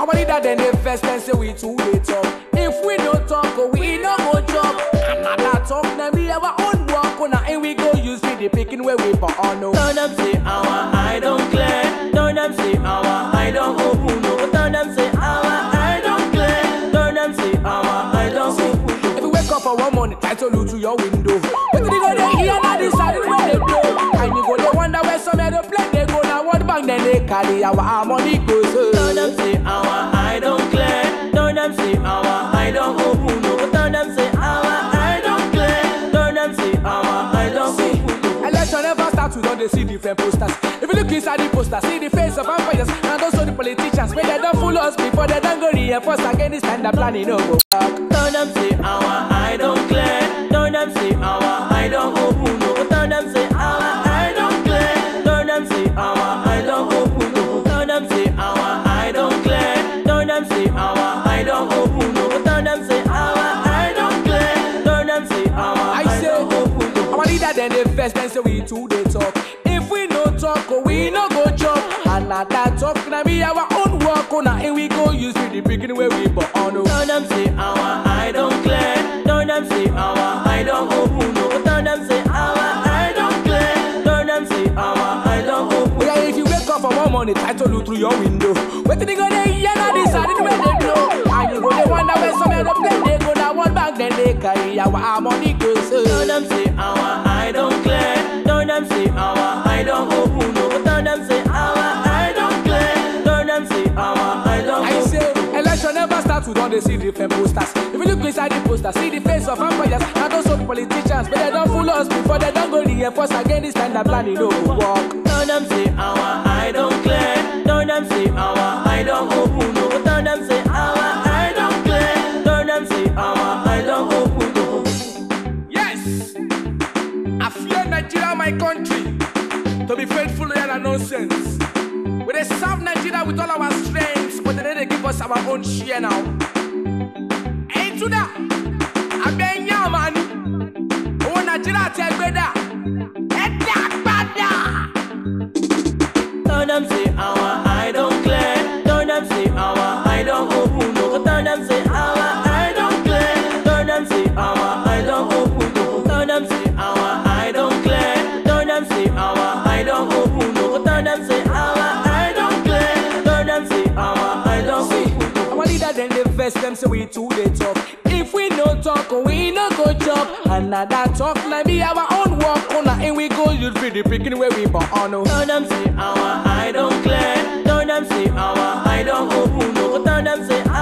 Our leader then the first and say we too they talk. If we don't talk, we no go job. Another talk, now we have our own work. And we go use the picking where we put on. Turn them say our eye don't clear. Turn them say our eye don't open. No, turn them say our eye don't clear. Turn them say our eye don't open. If you wake up for one morning, title you to your window. But you go there here and decide where they go. And you go there wonder where some of the play they go. Now one bank then they carry our harmony goes. Turn them say our eye don't clear. Turn them say our eye don't open. No, turn them say our eye don't clear. Turn them say our eye don't open. Election never starts, we don't they see different posters. If you look inside the poster, see the face of vampires and also the politicians. When they don't fool us before they don't go reinforce again, this time the planning no go back. Turn them say our eye don't clear. Turn them say our eye don't open. No, turn them say our eye don't clear. Turn them say our eye don't open. No, turn them say our eye don't clear. Turn them say our eye don't open. No, turn them say our eye don't clear. Turn them say our eye don't open. Our leader then the first then say we too they talk. If we no talk, we no go job. And not that talk, now we have our own work. And we go use the beginning where we put on. Turn them say our eye don't clear. Turn them say our eye don't open. No, turn them say our eye don't clear. Turn them say our eye don't open. Yeah, if you wake up for one morning, title you through your window. Wait till they go there, yeah, now decided where they go. And you go there wonder where some of the play they go. Now one back then they carry our harmony goes. Turn them say our eye don't clear. Turn them say our eye don't open. No, turn them say our eye don't clear. Turn them say our eye don't open. I say election never starts, we don't they see different posters. If you look inside the poster, see the face of vampires and also the politicians. But they don't fool us before they don't go reinforce again, this time the planning no go walk. Turn them say our eye don't clear. Turn them say our eye don't open. No, turn them say our eye don't clear. Turn them say our eye don't open. No. Yes, I fear Nigeria, my country, to be faithful and nonsense. We they serve Nigeria with all our strengths, but then they give us our own share now. Ain't to that? I been ya man. Oh Nigeria tell better. Turn them say our eye don't clear. Turn them say our eye don't open. No, turn them say our eye don't clear. Turn them say our eye don't open. No, turn them say our eye don't clear. Turn them say our eye don't open. No, turn them say our eye don't clear. Turn them say our eye don't open. Our leader then the first them say we too they talk. If we no talk, we no go job. Another talk, now we have our own work. And we go use the picking where we put on. Turn them say our eye don't clear. Turn them say our eye don't open. No, turn them say